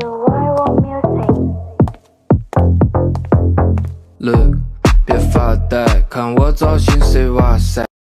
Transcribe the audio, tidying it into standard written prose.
Look，别发呆，看我造型，谁哇塞！